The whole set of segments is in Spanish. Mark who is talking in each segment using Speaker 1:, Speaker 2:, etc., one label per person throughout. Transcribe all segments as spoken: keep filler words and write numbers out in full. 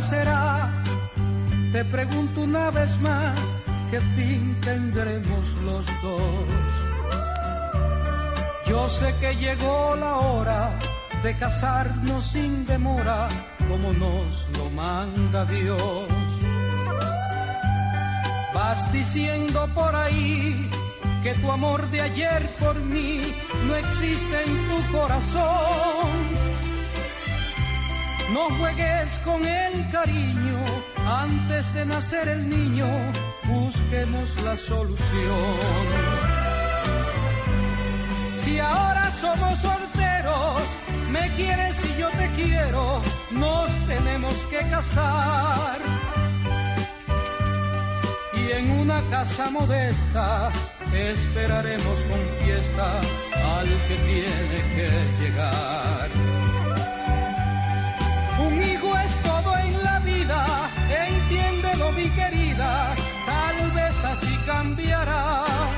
Speaker 1: será? Te pregunto una vez más, ¿qué fin tendremos los dos? Yo sé que llegó la hora de casarnos sin demora, como nos lo manda Dios. Vas diciendo por ahí que tu amor de ayer por mí no existe en tu corazón. No juegues con el cariño, antes de nacer el niño, busquemos la solución. Si ahora somos solteros, me quieres y yo te quiero, nos tenemos que casar. Y en una casa modesta esperaremos con fiesta al que tiene que llegar. Un hijo es todo en la vida, entiéndelo mi querida, tal vez así cambiarás.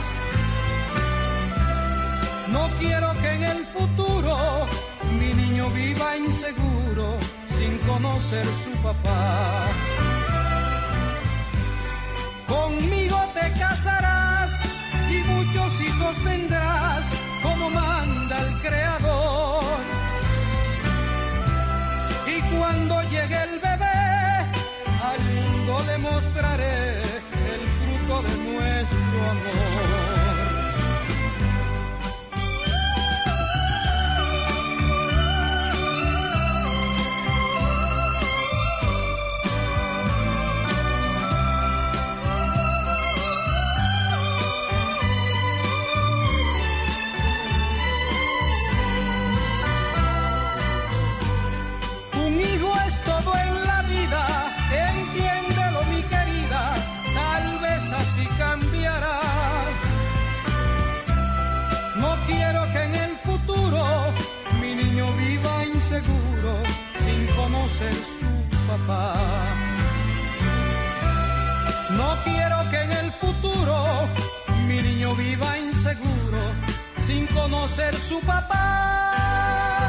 Speaker 1: No quiero que en el futuro mi niño viva inseguro sin conocer su papá. Conmigo te casarás y muchos hijos tendrás como manda el Creador. Y cuando llegue el bebé, al mundo le mostraré el fruto de nuestro amor. Seguro, sin conocer su papá. No quiero que en el futuro mi niño viva inseguro, sin conocer su papá.